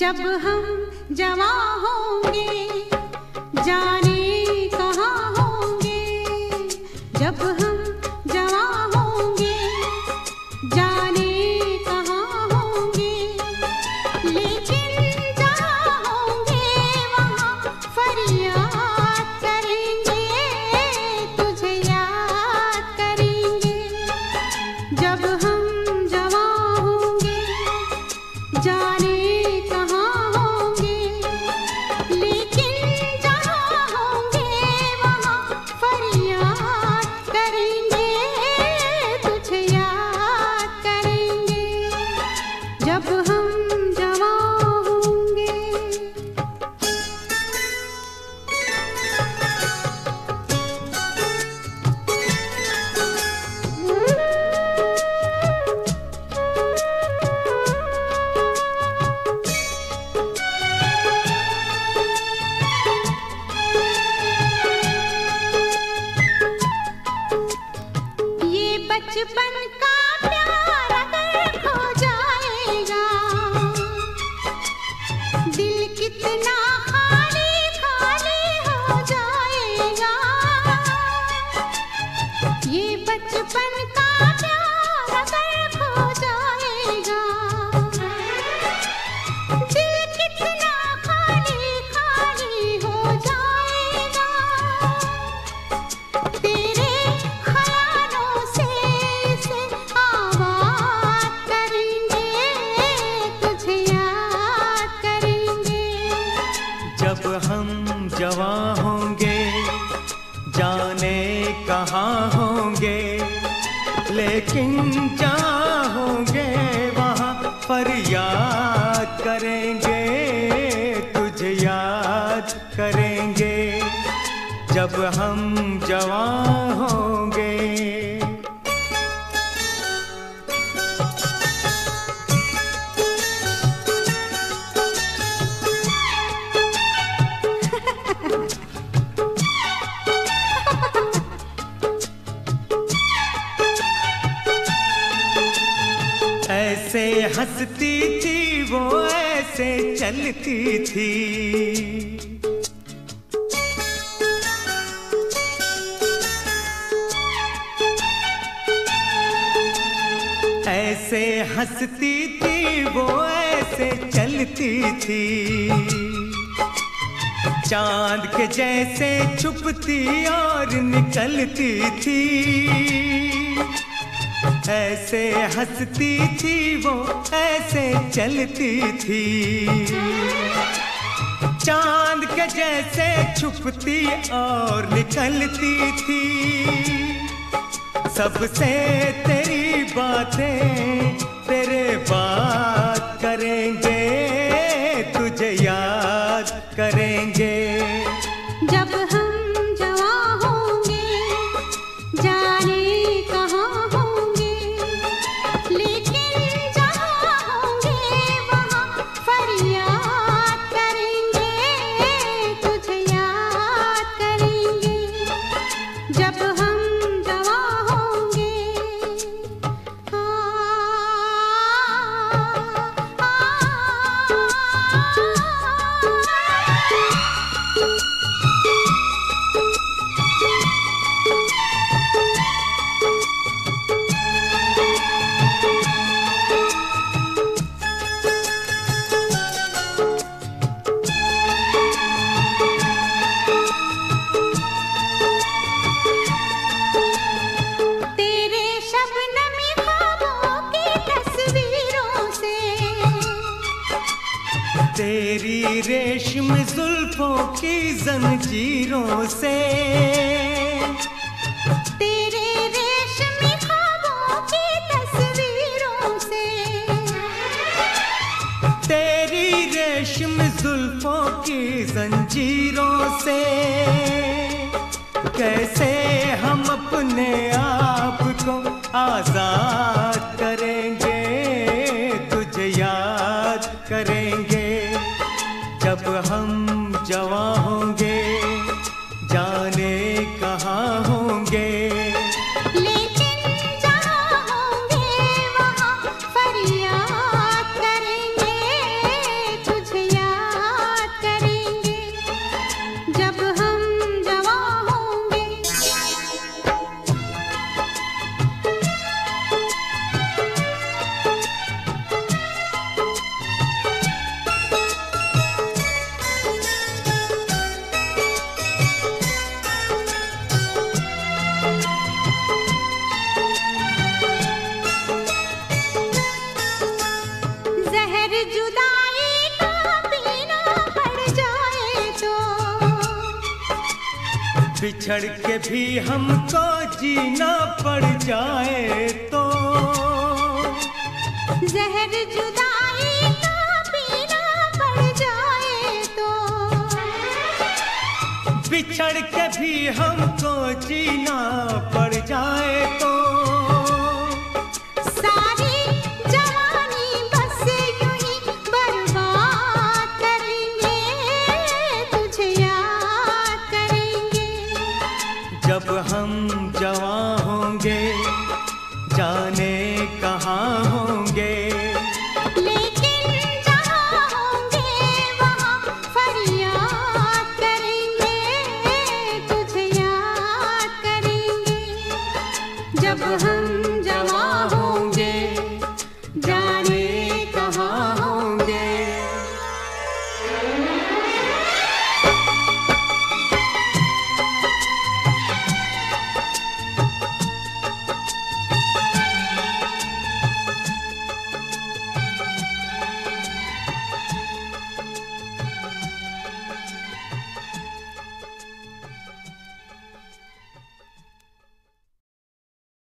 जब हम जवां होंगे जाने कहाँ होंगे, जब हम जवां होंगे जाने कहाँ होंगे, लेकिन जहाँ होंगे वहाँ फरियाद करेंगे, तुझे याद करेंगे। जब हम जवां होंगे जाने बचपन का प्यार अगर खो जाएगा, दिल कितना खाली खाली हो जाएगा। ये बचपन का प्यार अगर खो जाएगा, दिल कितना खाली खाली हो जाएगा। तेरे जब हम जवां होंगे जाने कहाँ होंगे, लेकिन जहाँ होंगे वहाँ फरियाद करेंगे, तुझे याद करेंगे। जब हम जवां होंगे ऐसे हंसती थी वो, ऐसे चलती थी, ऐसे हंसती थी वो, ऐसे चलती थी। चांद के जैसे छुपती और निकलती थी, ऐसे हंसती थी वो, ऐसे चलती थी। चांद के जैसे छुपती और निकलती थी। सबसे तेरी बातें तेरे बात करेंगे, तुझे याद करेंगे। जब हम जवां होंगे जाने कहाँ होंगे, लेकिन जहाँ होंगे वहाँ फरियाद करेंगे, तुझे याद करेंगे। जब हम जवां होंगे तेरी रेशम जुल्फों की जंजीरों से, तेरे रेशमी ख्वाबों की तस्वीरों से, तेरी रेशम जुल्फों की जंजीरों से। कैसे हम अपने आप को आजाद करेंगे, तुझे याद करेंगे। जब हम जवां होंगे जाने का बिछड़ के भी हमको जीना पड़ जाए तो जहर जुदाई का पीना पड़ जाए तो बिछड़ के भी हमको जीना पड़ जाए तो सारी जवानी बस यूं ही बर्बाद करेंगे, तुझे याद करेंगे। जब हम जवां होंगे जाने कहाँ होंगे, लेकिन जहाँ होंगे वहाँ फरियाद करेंगे, तुझे याद करेंगे। जब हम जवां